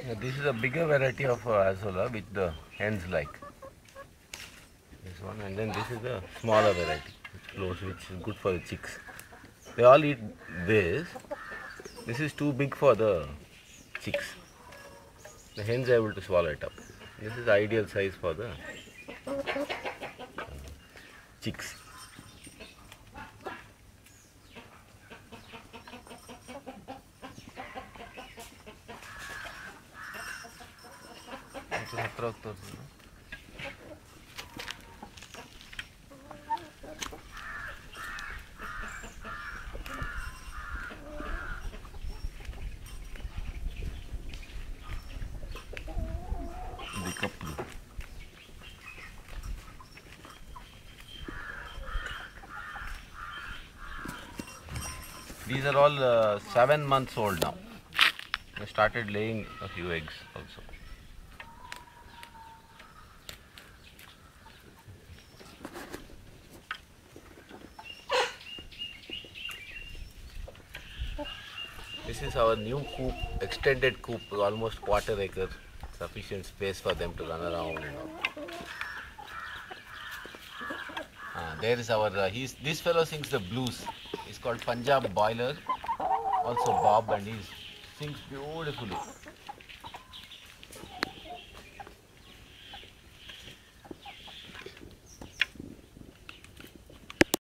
This is a bigger variety of azolla which the hens like. This one, and then this is the smaller variety which is good for the chicks. They all eat this. This is too big for the chicks. The hens are able to swallow it up. This is the ideal size for the chicks. These are all 7 months old now. They started laying a few eggs also. This is our new coop, extended coop, almost quarter acre, sufficient space for them to run around. There is our, this fellow sings the blues. He's called Punjab Boiler, also Bob, and he sings beautifully.